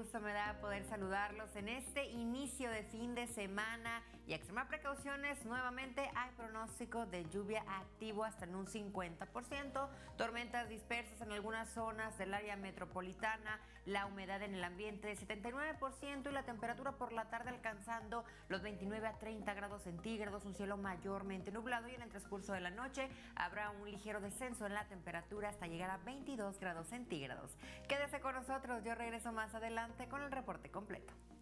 gusto me da poder saludarlos en este inicio de fin de semana y a extremar precauciones. Nuevamente hay pronóstico de lluvia activo hasta en un 50%, tormentas dispersas en algunas zonas del área metropolitana, la humedad en el ambiente de 79% y la temperatura por la tarde alcanzando los 29 a 30 grados centígrados, un cielo mayormente nublado y en el transcurso de la noche habrá un ligero descenso en la temperatura hasta llegar a 22 grados centígrados. Quédese con nosotros, yo regreso más adelante con el reporte completo.